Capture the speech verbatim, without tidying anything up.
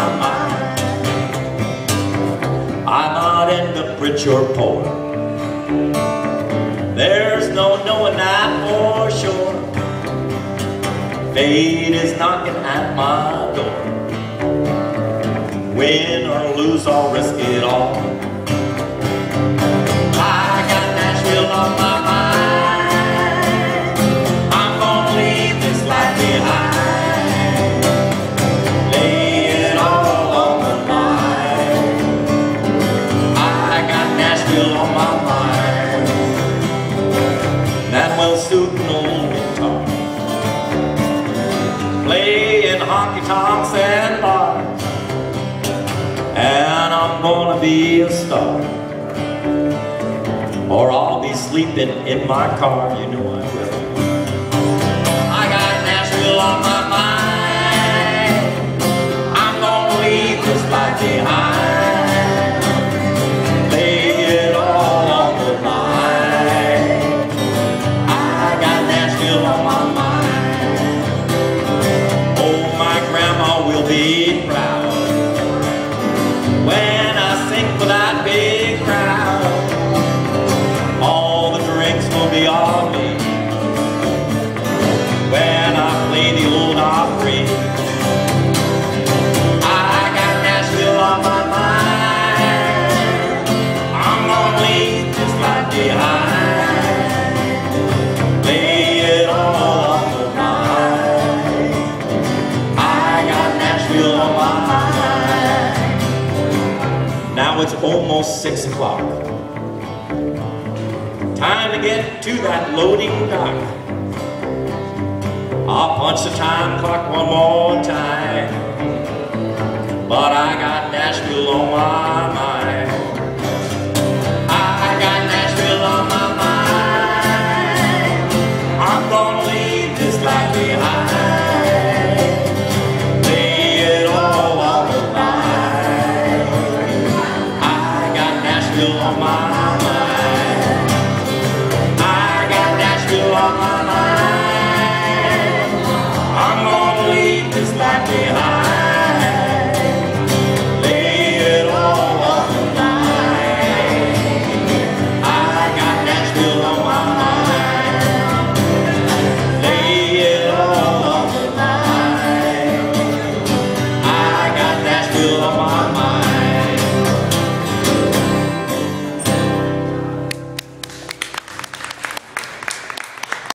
my mind. I might end up rich or poor, there's no knowing that for sure. Fate is knocking at my door. Win or lose, I'll risk it all. I got Nashville on my mind. I'm gonna leave this life behind. Lay it all on the line. I got Nashville on my mind. That well-suited old guitar, playing honky-tonks and bars, and I'm gonna be a star, or I'll be sleeping in my car, you know I will. I got Nashville on my mind. I'm gonna leave this life behind. Lay it all on the line. I got Nashville on my mind. Oh, my grandma will be proud when I sing for that big crowd. All the drinks will be on me when I play the old Opry. I got Nashville on my mind. I'm gonna leave this life behind. Lay it all on the line. I got Nashville on my mind. Now it's almost six o'clock. Time to get to that loading dock. I'll punch the time clock one more time, but I got Nashville on my